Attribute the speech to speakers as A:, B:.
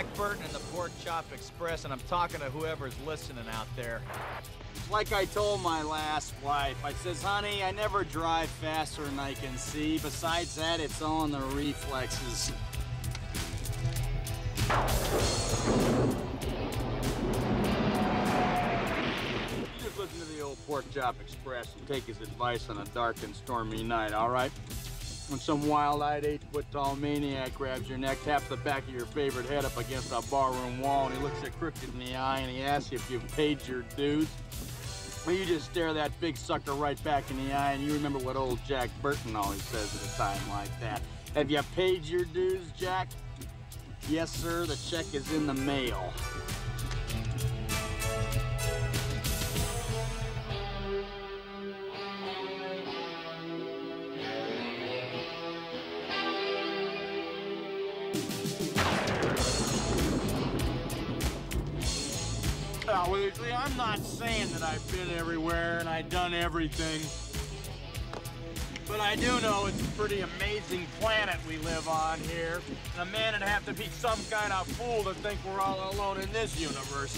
A: Jack Burton in the Pork Chop Express, and I'm talking to whoever's listening out there.
B: Like I told my last wife, I says, honey, I never drive faster than I can see. Besides that, it's all in the reflexes. Just listen to the old Pork Chop Express and take his advice on a dark and stormy night, all right? When some wild-eyed 8-foot-tall maniac grabs your neck, taps the back of your favorite head up against a barroom wall, and he looks you crooked in the eye, and he asks you if you've paid your dues, well, you just stare that big sucker right back in the eye, and you remember what old Jack Burton always says at a time like that. Have you paid your dues, Jack? Yes, sir, the check is in the mail. Well, you see, I'm not saying that I've been everywhere and I've done everything. But I do know it's a pretty amazing planet we live on here. And a man would have to be some kind of fool to think we're all alone in this universe.